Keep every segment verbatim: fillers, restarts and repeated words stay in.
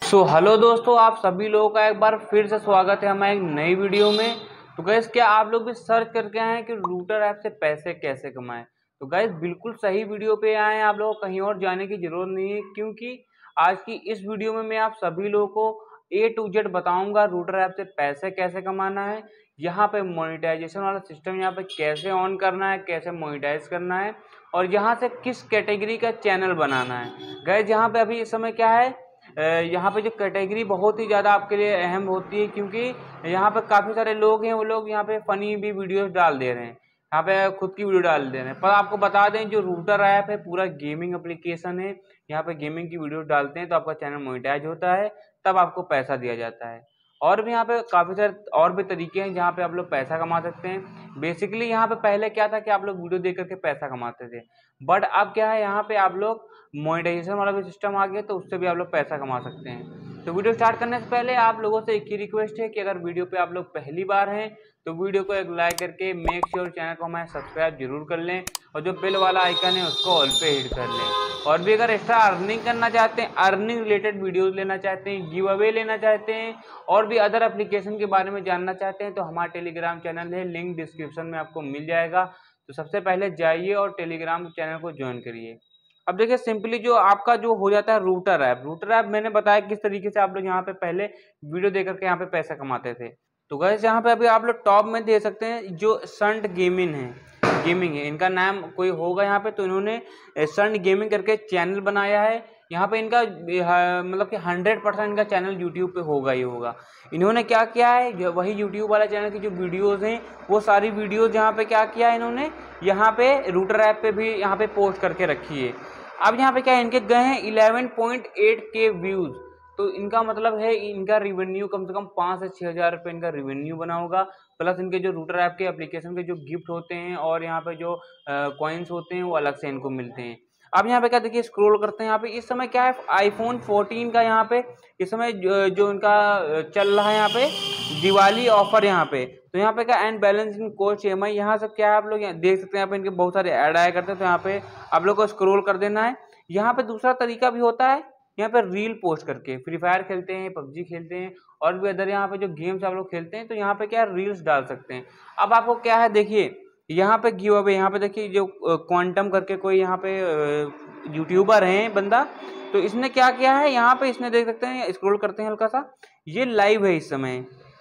So hello दोस्तों, आप सभी लोगों का एक बार फिर से स्वागत है हमारे एक नई वीडियो में। तो गैस, क्या आप लोग भी सर्च करके आए हैं कि रूटर ऐप से पैसे कैसे कमाएं? तो गैस, बिल्कुल सही वीडियो पे आए हैं। आप लोगों को कहीं और जाने की जरूरत नहीं है, क्योंकि आज की इस वीडियो में मैं आप सभी लोगों को ए टू जेड बताऊंगा रूटर ऐप से पैसे कैसे कमाना है, यहाँ पे मोनेटाइजेशन वाला सिस्टम यहाँ पे कैसे ऑन करना है, कैसे मोनेटाइज करना है, और यहाँ से किस कैटेगरी का चैनल बनाना है। गैस, यहाँ पे अभी इस समय क्या है, यहाँ पे जो कैटेगरी बहुत ही ज़्यादा आपके लिए अहम होती है, क्योंकि यहाँ पे काफ़ी सारे लोग हैं, वो लोग यहाँ पे फ़नी भी वीडियोस डाल दे रहे हैं, यहाँ पे खुद की वीडियो डाल दे रहे हैं। पर आपको बता दें, जो रूटर ऐप है पूरा गेमिंग एप्लीकेशन है। यहाँ पे गेमिंग की वीडियो डालते हैं तो आपका चैनल मोनेटाइज होता है, तब आपको पैसा दिया जाता है। और भी यहाँ पे काफ़ी सारे और भी तरीके हैं जहाँ पे आप लोग पैसा कमा सकते हैं। बेसिकली यहाँ पे पहले क्या था कि आप लोग वीडियो देख करके पैसा कमाते थे, बट अब क्या है, यहाँ पे आप लोग मोनेटाइजेशन वाला भी सिस्टम आ गया, तो उससे भी आप लोग पैसा कमा सकते हैं। तो वीडियो स्टार्ट करने से पहले आप लोगों से एक ही रिक्वेस्ट है कि अगर वीडियो पे आप लोग पहली बार हैं तो वीडियो को एक लाइक करके मेक श्योर चैनल को हमारे सब्सक्राइब जरूर कर लें, और जो बेल वाला आइकन है उसको ऑल पे हिट कर लें। और भी अगर एक्स्ट्रा अर्निंग करना चाहते हैं, अर्निंग रिलेटेड वीडियोज लेना चाहते हैं, गिव अवे लेना चाहते हैं, और भी अदर एप्लीकेशन के बारे में जानना चाहते हैं, तो हमारा टेलीग्राम चैनल है, लिंक डिस्क्रिप्शन में आपको मिल जाएगा। तो सबसे पहले जाइए और टेलीग्राम चैनल को ज्वाइन करिए। अब देखिए, सिंपली जो आपका जो हो जाता है रूटर ऐप, रूटर ऐप मैंने बताया किस तरीके से आप लोग यहाँ पे पहले वीडियो देख करके यहाँ पे पैसा कमाते थे। तो गैस, यहाँ पे अभी आप लोग टॉप में दे सकते हैं जो संट गेमिंग है, गेमिंग है इनका नाम कोई होगा यहाँ पे, तो इन्होंने संट गेमिंग करके चैनल बनाया है। यहाँ पे इनका मतलब कि हंड्रेड परसेंट इनका चैनल यूट्यूब पे होगा ही होगा। इन्होंने क्या किया है, वही यूट्यूब वाला चैनल की जो वीडियोस हैं, वो सारी वीडियोस यहाँ पे क्या किया है इन्होंने, यहाँ पे रूटर ऐप पे भी यहाँ पे पोस्ट करके रखी है। अब यहाँ पे क्या है, इनके गए हैं eleven point eight K views. तो इनका मतलब है इनका रिवेन्यू कम से कम पाँच से छः हज़ार रुपये इनका रिवेन्यू बना होगा। प्लस इनके जो रूटर ऐप के एप्लीकेशन के जो गिफ्ट होते हैं और यहाँ पे जो कॉइन्स होते हैं वो अलग से इनको मिलते हैं। अब यहाँ पे क्या देखिए, स्क्रॉल करते हैं, यहाँ पे इस समय क्या है, आईफोन फोर्टीन का यहाँ पे इस समय जो, जो इनका चल रहा है यहाँ पे दिवाली ऑफर यहाँ पे। तो यहाँ पे क्या, एंड बैलेंस इन कोच ई एम आई, यहाँ सब क्या है आप लोग यहाँ देख सकते हैं। यहाँ पे इनके बहुत सारे ऐड आया करते हैं, तो यहाँ पे आप लोग को स्क्रॉल कर देना है। यहाँ पे दूसरा तरीका भी होता है, यहाँ पे रील पोस्ट करके फ्री फायर खेलते हैं, पबजी खेलते हैं, और भी अदर यहाँ पे जो गेम्स आप लोग खेलते हैं, तो यहाँ पे क्या है, रील्स डाल सकते हैं। अब आपको क्या है, देखिए यहाँ पे गिव अवे, यहाँ पे देखिए जो क्वांटम करके कोई यहाँ पे यूट्यूबर है बंदा, तो इसने क्या किया है, यहाँ पे इसने देख सकते हैं, स्क्रॉल करते हैं हल्का सा, ये लाइव है इस समय,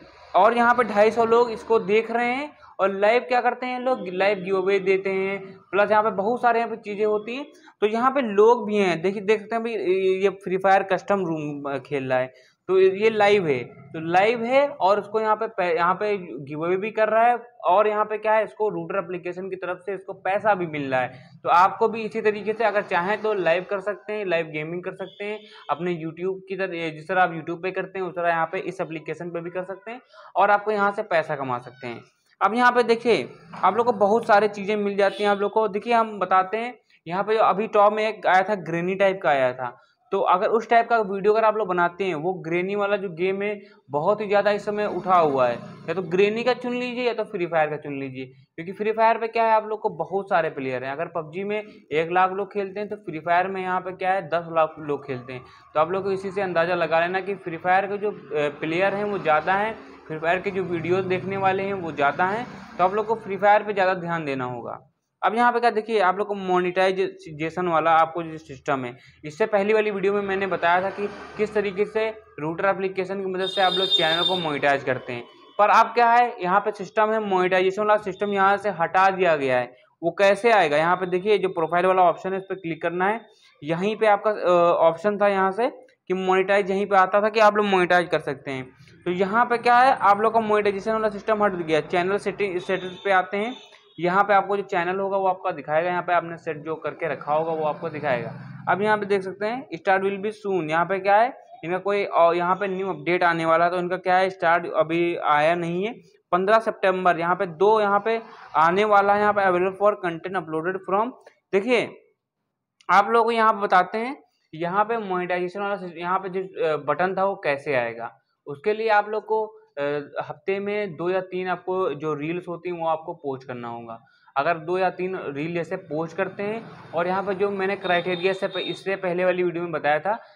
और यहाँ पे ढाई सौ लोग इसको देख रहे हैं। और लाइव क्या करते हैं लोग, लाइव गिव अवे देते हैं, प्लस यहाँ पे बहुत सारे यहाँ पे चीज़ें होती हैं। तो यहाँ पे लोग भी हैं, देखिए देख सकते हैं भाई, ये फ्री फायर कस्टम रूम खेल रहा है, तो ये लाइव है, तो लाइव है, और उसको यहाँ पे यहाँ पे गिव अवे भी कर रहा है, और यहाँ पे क्या है, इसको रूटर एप्लीकेशन की तरफ से इसको पैसा भी मिल रहा है। तो आपको भी इसी तरीके से अगर चाहें तो लाइव कर सकते हैं, लाइव गेमिंग कर सकते हैं अपने यूट्यूब की तरह, जिस तरह आप यूट्यूब पे करते हैं उस तरह यहाँ पे इस एप्लीकेशन पे भी कर सकते हैं, और आपको यहाँ से पैसा कमा सकते हैं। अब यहाँ पे देखिए, आप लोग को बहुत सारी चीज़ें मिल जाती हैं। आप लोग को देखिए, हम बताते हैं, यहाँ पे जो अभी टॉप में एक आया था, ग्रेनी टाइप का आया था, तो अगर उस टाइप का वीडियो अगर आप लोग बनाते हैं, वो ग्रेनी वाला जो गेम है बहुत ही ज़्यादा इस समय उठा हुआ है, या तो ग्रेनी का चुन लीजिए या तो फ्री फायर का चुन लीजिए, क्योंकि फ्री फायर पे क्या है, आप लोग को बहुत सारे प्लेयर हैं। अगर पबजी में एक लाख लोग खेलते हैं, तो फ्री फायर में यहाँ पे क्या है, दस लाख लोग खेलते हैं। तो आप लोग को इसी से अंदाज़ा लगा लेना कि फ्री फायर के जो प्लेयर हैं वो ज़्यादा हैं, फ्री फायर के जो वीडियोस देखने वाले हैं वो ज़्यादा हैं, तो आप लोग को फ्री फायर पे ज़्यादा ध्यान देना होगा। अब यहाँ पे क्या देखिए, आप लोग को मोनेटाइजेशन वाला आपको जो सिस्टम है, इससे पहली वाली वीडियो में मैंने बताया था कि किस तरीके से रूटर एप्लीकेशन की मदद से आप लोग चैनल को मोनेटाइज करते हैं। पर अब क्या है, यहाँ पे सिस्टम है, मोनेटाइजेशन वाला सिस्टम यहाँ से हटा दिया गया है। वो कैसे आएगा, यहाँ पे देखिए जो प्रोफाइल वाला ऑप्शन है, इस पर क्लिक करना है। यहीं पे आपका ऑप्शन था यहाँ से कि मोनेटाइज, यहीं पे आता था कि आप लोग मोनेटाइज कर सकते हैं। तो यहाँ पे क्या है, आप लोग का मोनेटाइजेशन वाला सिस्टम हट गया, चैनल सेटिंग सेटिंग्स पे आते हैं। यहाँ पे आपको जो चैनल होगा वो आपका दिखाएगा, यहाँ पे आपने सेट जो करके रखा होगा वो आपको दिखाएगा। अब यहाँ पे देख सकते हैं, स्टार्ट विल बी सून, यहाँ पे क्या है, इनका कोई और यहाँ पे न्यू अपडेट आने वाला है, तो इनका क्या है, स्टार्ट अभी आया नहीं है। पंद्रह सितंबर यहाँ पे दो यहाँ पे आने वाला है, यहाँ पे available for content uploaded from. देखिए आप लोगों को यहाँ पे बताते हैं, यहाँ पे मोनेटाइजेशन वाला यहाँ पे जो बटन था वो कैसे आएगा। उसके लिए आप लोग को हफ्ते में दो या तीन आपको जो रील्स होती हैं वो आपको पोस्ट करना होगा। अगर दो या तीन रील जैसे पोस्ट करते हैं, और यहाँ पर जो मैंने क्राइटेरिया से इससे पहले वाली वीडियो में बताया था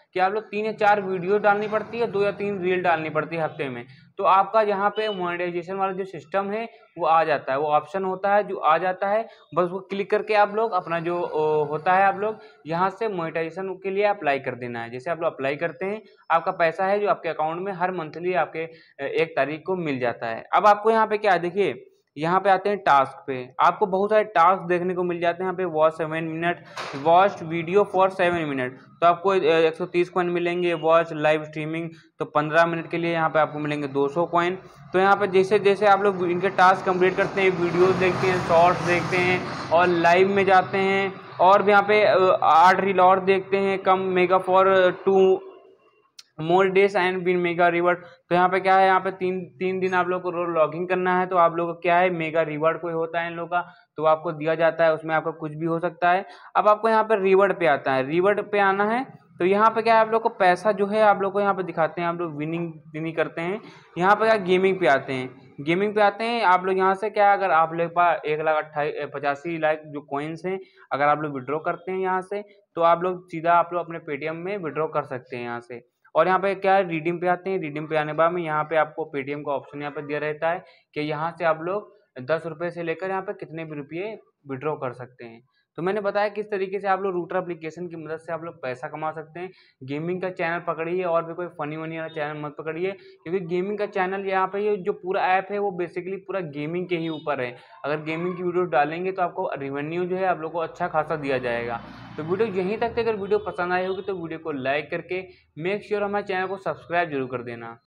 कि आप लोग तीन या चार वीडियो डालनी पड़ती है, दो या तीन रील डालनी पड़ती है हफ्ते में। तो आपका यहाँ पे मोनेटाइजेशन वाला जो सिस्टम है वो आ जाता है, वो ऑप्शन होता है जो आ जाता है, बस वो क्लिक करके आप लोग अपना जो होता है आप लोग यहाँ से मोनेटाइजेशन के लिए अप्लाई कर देना है। जैसे आप लोग अप्लाई करते हैं, आपका पैसा है जो आपके अकाउंट में हर मंथली आपके एक तारीख को मिल जाता है। अब आपको यहाँ पे क्या है, देखिए यहाँ पे आते हैं टास्क पे, आपको बहुत सारे टास्क देखने को मिल जाते हैं। यहाँ पे watch seven minute watch video for seven minute, तो आपको एक सौ तीस कॉइन मिलेंगे। वॉच लाइव स्ट्रीमिंग तो पंद्रह मिनट के लिए यहाँ पे आपको मिलेंगे दो सौ कॉइन। तो यहाँ पे जैसे जैसे आप लोग इनके टास्क कंप्लीट करते हैं, वीडियोस देखते हैं, शॉर्ट्स देखते हैं और लाइव में जाते हैं, और भी यहाँ पे आठ रील और देखते हैं, come mega for two more days and win mega reward. तो यहाँ पे क्या है, यहाँ पे तीन तीन दिन आप लोग को रोज लॉगिंग करना है, तो आप लोग को क्या है मेगा रिवॉर्ड कोई होता है इन लोगों का, तो आपको दिया जाता है, उसमें आपका कुछ भी हो सकता है। अब आपको यहाँ पे रिवॉर्ड पे आता है, रिवॉर्ड पे आना है तो यहाँ पे क्या है आप लोग को पैसा जो है आप लोग को यहाँ पे दिखाते हैं, आप लोग विनिंग विनिंग करते हैं। यहाँ पे क्या गेमिंग पे आते हैं, गेमिंग पे आते हैं आप लोग यहाँ से क्या, अगर आप लोग पास एक लाख अट्ठाईस पचासी लाख जो कॉइन्स हैं, अगर आप लोग विड्रॉ करते हैं यहाँ से, तो आप लोग सीधा आप लोग अपने पेटीएम में विड्रॉ कर सकते हैं यहाँ से। और यहाँ पे क्या है रिडीम पे आते हैं, रिडीम पे आने के बाद में यहाँ पे आपको पेटीएम का ऑप्शन यहाँ पे दिया रहता है कि यहाँ से आप लोग दस रुपये से लेकर यहाँ पे कितने भी रुपये विड्रॉ कर सकते हैं। तो मैंने बताया किस तरीके से आप लोग रूटर एप्लीकेशन की मदद से आप लोग पैसा कमा सकते हैं। गेमिंग का चैनल पकड़िए और भी कोई फनी वनी वाला चैनल मत पकड़िए, क्योंकि गेमिंग का चैनल यहाँ पे ये जो पूरा ऐप है वो बेसिकली पूरा गेमिंग के ही ऊपर है। अगर गेमिंग की वीडियो डालेंगे तो आपको रेवेन्यू जो है आप लोग को अच्छा खासा दिया जाएगा। तो वीडियो यहीं तक थी, अगर वीडियो पसंद आई होगी तो वीडियो को लाइक करके मेक श्योर हमारे चैनल को सब्सक्राइब जरूर कर देना।